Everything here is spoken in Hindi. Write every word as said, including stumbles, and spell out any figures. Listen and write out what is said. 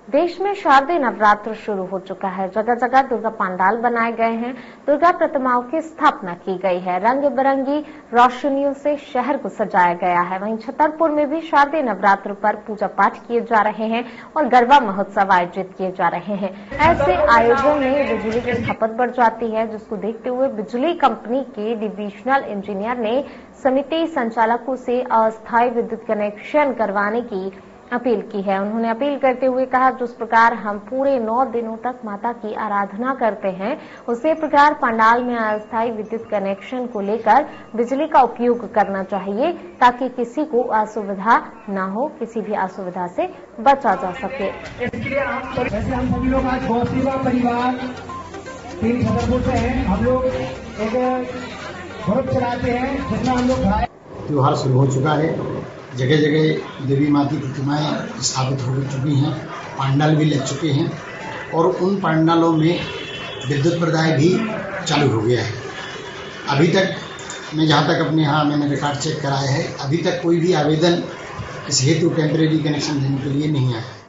देश में शारदीय नवरात्र शुरू हो चुका है। जगह जगह दुर्गा पंडाल बनाए गए हैं। दुर्गा प्रतिमाओं की स्थापना की गई है। रंग बिरंगी रोशनियों से शहर को सजाया गया है। वहीं छतरपुर में भी शारदीय नवरात्र पर पूजा पाठ किए जा रहे हैं और गरबा महोत्सव आयोजित किए जा रहे हैं। ऐसे आयोजन में बिजली की खपत बढ़ जाती है, जिसको देखते हुए बिजली कंपनी के डिविजनल इंजीनियर ने समिति संचालकों से अस्थायी विद्युत कनेक्शन करवाने की अपील की है। उन्होंने अपील करते हुए कहा, जिस प्रकार हम पूरे नौ दिनों तक माता की आराधना करते हैं, उसी प्रकार पंडाल में अस्थायी विद्युत कनेक्शन को लेकर बिजली का उपयोग करना चाहिए, ताकि किसी को असुविधा न हो, किसी भी असुविधा से बचा जा सके। इसलिए आप वैसे हम सभी लोग आज गौसेवा परिवार तीन छतरपुर से हैं। हम लोग एक ग्रुप चलाते हैं जिसमें हम लोग त्योहार शुरू हो चुका है। जगह जगह देवी माँ की प्रतिमाएं स्थापित हो चुकी हैं, पंडाल भी लग चुके हैं और उन पंडालों में विद्युत प्रदाय भी चालू हो गया है। अभी तक मैं जहाँ तक अपने यहाँ मैंने रिकॉर्ड चेक कराया है, अभी तक कोई भी आवेदन इस हेतु टेम्परेरी कनेक्शन देने के लिए नहीं आया।